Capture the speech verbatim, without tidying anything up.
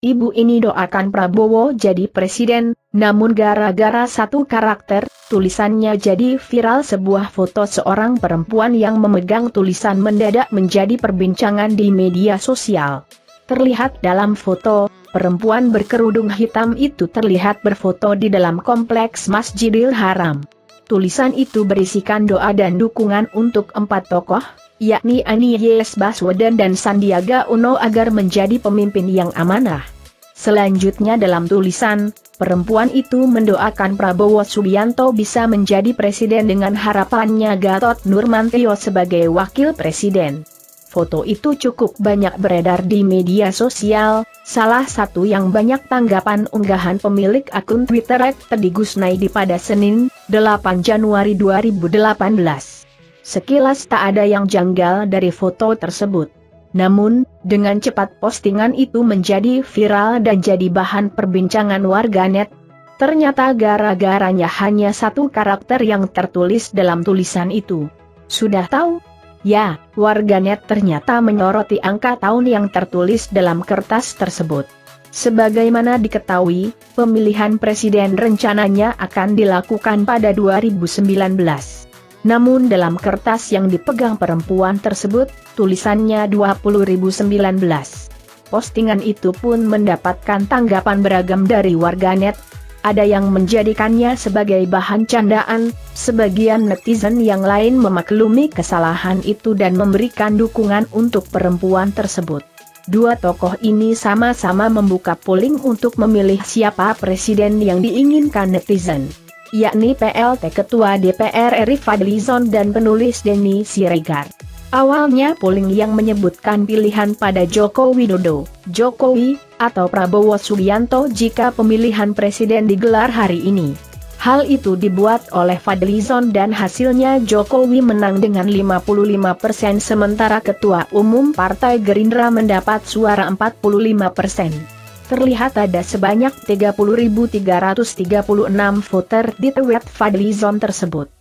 ibu ini doakan Prabowo jadi presiden, namun gara-gara satu karakter, tulisannya jadi viral. Sebuah foto seorang perempuan yang memegang tulisan mendadak menjadi perbincangan di media sosial. Terlihat dalam foto, perempuan berkerudung hitam itu terlihat berfoto di dalam kompleks Masjidil Haram. Tulisan itu berisikan doa dan dukungan untuk empat tokoh, yakni Anies Baswedan dan Sandiaga Uno agar menjadi pemimpin yang amanah. Selanjutnya dalam tulisan, perempuan itu mendoakan Prabowo Subianto bisa menjadi presiden dengan harapannya Gatot Nurmantio sebagai wakil presiden. Foto itu cukup banyak beredar di media sosial, salah satu yang banyak tanggapan unggahan pemilik akun Twitter et teddy gusnaidi pada Senin, delapan Januari dua ribu delapan belas. Sekilas tak ada yang janggal dari foto tersebut. Namun, dengan cepat postingan itu menjadi viral dan jadi bahan perbincangan warganet. Ternyata gara-garanya hanya satu karakter yang tertulis dalam tulisan itu. Sudah tahu? Ya, warganet ternyata menyoroti angka tahun yang tertulis dalam kertas tersebut. Sebagaimana diketahui, pemilihan presiden rencananya akan dilakukan pada dua ribu sembilan belas. Namun dalam kertas yang dipegang perempuan tersebut, tulisannya dua puluh sembilan belas. Postingan itu pun mendapatkan tanggapan beragam dari warganet. Ada yang menjadikannya sebagai bahan candaan, sebagian netizen yang lain memaklumi kesalahan itu dan memberikan dukungan untuk perempuan tersebut. Dua tokoh ini sama-sama membuka polling untuk memilih siapa presiden yang diinginkan netizen, yakni P L T Ketua D P R R I Fadlizon dan penulis Denny Siregar. Awalnya polling yang menyebutkan pilihan pada Joko Widodo, Jokowi, atau Prabowo Subianto jika pemilihan presiden digelar hari ini. Hal itu dibuat oleh Fadlizon dan hasilnya Jokowi menang dengan lima puluh lima persen sementara Ketua Umum Partai Gerindra mendapat suara empat puluh lima persen. Terlihat ada sebanyak tiga puluh ribu tiga ratus tiga puluh enam voter di tweet Fadlizon tersebut.